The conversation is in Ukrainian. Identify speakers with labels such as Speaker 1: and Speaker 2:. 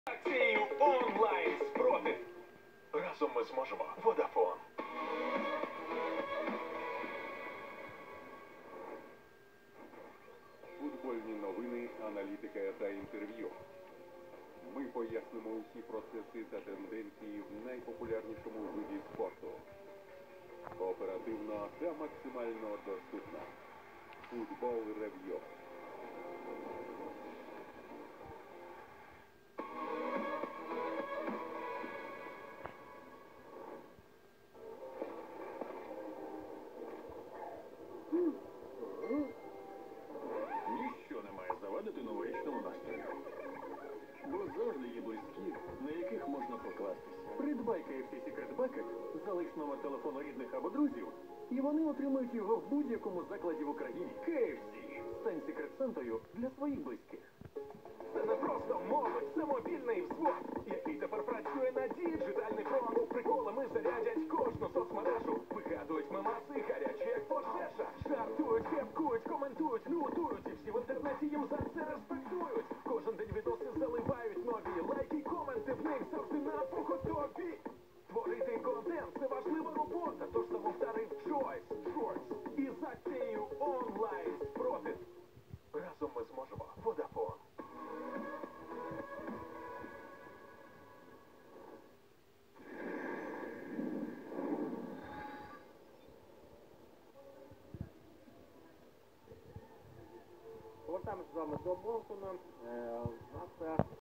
Speaker 1: Акцією онлайн спротив. Разом ми зможемо. Водафон.
Speaker 2: Футбольні новини, аналітика та інтерв'ю. Ми пояснимо усі процеси та тенденції в найпопулярнішому виді спорту. Оперативно та максимально доступно. Футбол Рев'ю.
Speaker 3: Ніщо не має завадити новорічному настрою. Бо завжди є близькі, на яких можна покластися. Придбай KFC Secret Bucket, залиш номер телефону рідних або друзів, і вони отримають його в будь-якому закладі в Україні. KFC. Стань секрет-сантою для своїх близьких.
Speaker 1: Це не просто молодь, це мобільний взвод, який тепер працює на діджитальний фронт. Приколами зарядять кожну соцмережу. Вигадують мемаси, гарячі як пожежа. Жартують, кепкують, коментують, лютують. І всі в інтернеті їм за це респектують. Кожен день відоси заливають нові. Лайки й коменти в них завжди на поготові. Творити контент – це важлива робота. Тож самовдарив Choice Shorts. І за цією онлайн спротив. Разом ми зможемо. Водафон.
Speaker 4: Повертаємося з вами до Бонкуна.